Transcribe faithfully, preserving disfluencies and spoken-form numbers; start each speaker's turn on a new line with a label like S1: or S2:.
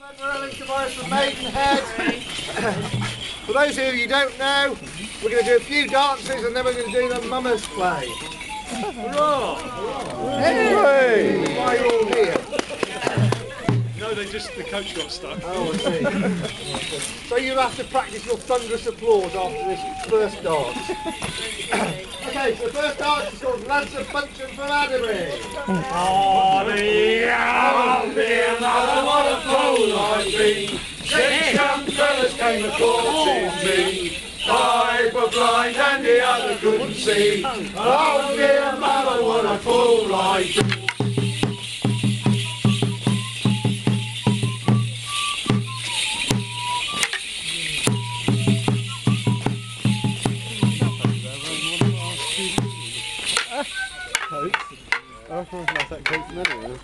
S1: From Maidenhead. For those of you who don't know, we're going to do a few dances and then we're going to do the mummers play. Hurrah! Hey! Why are you all here?
S2: No, they just, the coach got stuck.
S1: Oh, I see. So you'll have to practice your thunderous applause after this first dance. Okay, so the first dance is called Lads of Bunchen from Adderby.
S3: Oh, the oh, dear mother, what a fool I've been. Six young fellas came a-courting me. Five were blind and the other couldn't see. Oh, dear mother, what a fool I've been.
S2: I recognise that coat from anywhere.